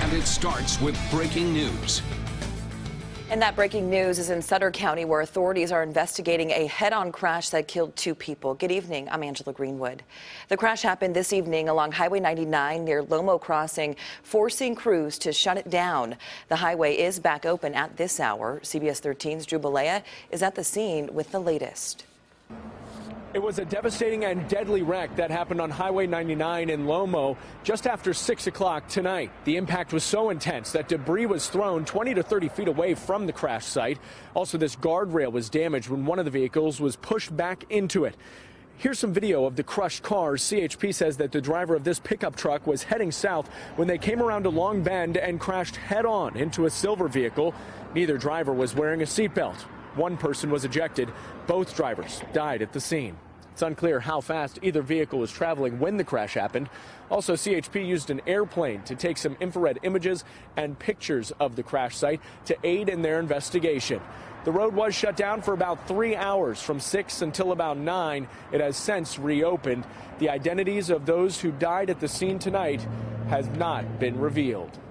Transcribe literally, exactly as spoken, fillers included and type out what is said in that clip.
And it starts with breaking news. And that breaking news is in Sutter County, where authorities are investigating a head-on crash that killed two people. Good evening. I'm Angela Greenwood. The crash happened this evening along Highway ninety-nine near Lomo Crossing, forcing crews to shut it down. The highway is back open at this hour. C B S thirteen's Drew Balea is at the scene with the latest. It was a devastating and deadly wreck that happened on Highway ninety-nine in Lomo just after six o'clock tonight. The impact was so intense that debris was thrown twenty to thirty feet away from the crash site. Also, this guardrail was damaged when one of the vehicles was pushed back into it. Here's some video of the crushed cars. C H P says that the driver of this pickup truck was heading south when they came around a long bend and crashed head-on into a silver vehicle. Neither driver was wearing a seatbelt. One person was ejected. Both drivers died at the scene. It's unclear how fast either vehicle was traveling when the crash happened. Also, C H P used an airplane to take some infrared images and pictures of the crash site to aid in their investigation. The road was shut down for about three hours from six until about nine. It has since reopened. The identities of those who died at the scene tonight has not been revealed.